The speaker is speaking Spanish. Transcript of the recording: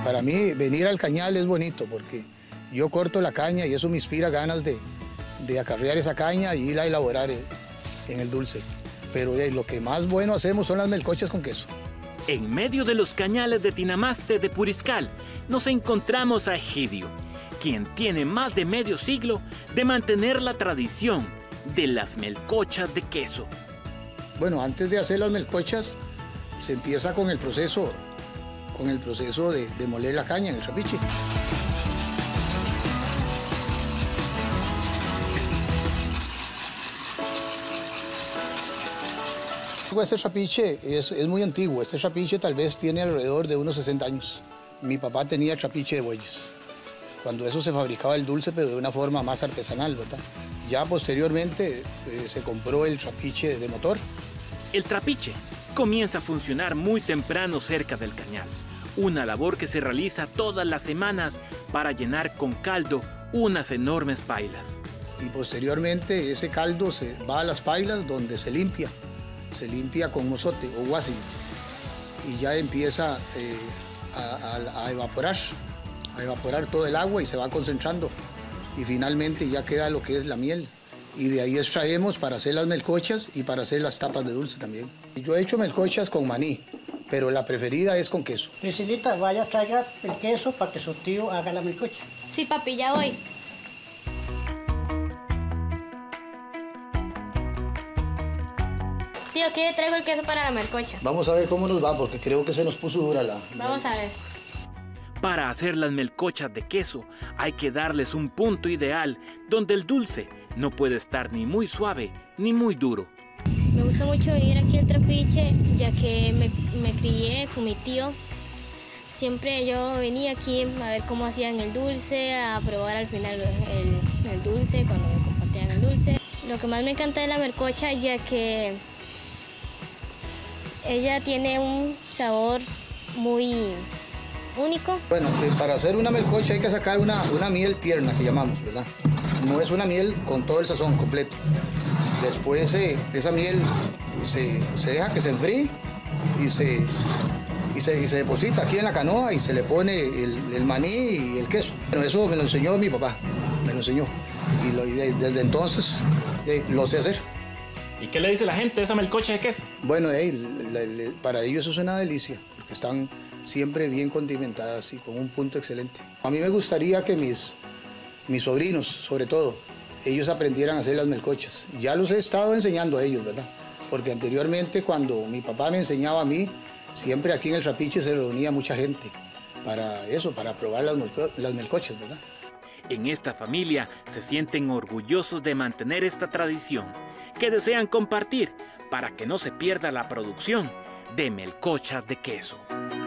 Para mí venir al cañal es bonito porque yo corto la caña y eso me inspira ganas de acarrear esa caña y ir a elaborar en el dulce. Pero lo que más bueno hacemos son las melcochas con queso. En medio de los cañales de Tinamaste de Puriscal nos encontramos a Egidio, quien tiene más de medio siglo de mantener la tradición de las melcochas de queso. Bueno, antes de hacer las melcochas se empieza con el proceso de moler la caña en el trapiche. Este trapiche es muy antiguo. Este trapiche tal vez tiene alrededor de unos 60 años. Mi papá tenía trapiche de bueyes. Cuando eso se fabricaba el dulce, pero de una forma más artesanal, ¿verdad? Ya posteriormente se compró el trapiche de motor. El trapiche comienza a funcionar muy temprano cerca del cañal. Una labor que se realiza todas las semanas para llenar con caldo unas enormes pailas. Y posteriormente ese caldo se va a las pailas donde se limpia con mozote o guasimo y ya empieza a evaporar todo el agua y se va concentrando y finalmente ya queda lo que es la miel y de ahí extraemos para hacer las melcochas y para hacer las tapas de dulce también. Yo he hecho melcochas con maní, pero la preferida es con queso. Priscilita, vaya, traiga el queso para que su tío haga la melcocha. Sí, papi, ya voy. Tío, ¿qué traigo el queso para la melcocha? Vamos a ver cómo nos va, porque creo que se nos puso dura la... Vamos a ver. Para hacer las melcochas de queso hay que darles un punto ideal donde el dulce no puede estar ni muy suave ni muy duro. Me gusta mucho venir aquí al trapiche, ya que me crié con mi tío. Siempre yo venía aquí a ver cómo hacían el dulce, a probar al final el dulce, cuando me compartían el dulce. Lo que más me encanta de la melcocha, ya que ella tiene un sabor muy único. Bueno, para hacer una melcocha hay que sacar una miel tierna que llamamos, ¿verdad? No es una miel con todo el sazón completo. Después esa miel se deja que se enfríe y se deposita aquí en la canoa y se le pone el maní y el queso. Bueno, eso me lo enseñó mi papá, me lo enseñó. Y desde entonces lo sé hacer. ¿Y qué le dice la gente de esa melcocha de queso? Bueno, para ellos eso es una delicia, porque están siempre bien condimentadas y con un punto excelente. A mí me gustaría que mis sobrinos, sobre todo, ellos aprendieran a hacer las melcochas. Ya los he estado enseñando a ellos, ¿verdad? Porque anteriormente, cuando mi papá me enseñaba a mí, siempre aquí en el trapiche se reunía mucha gente para eso, para probar las melcochas, ¿verdad? En esta familia se sienten orgullosos de mantener esta tradición que desean compartir para que no se pierda la producción de melcochas de queso.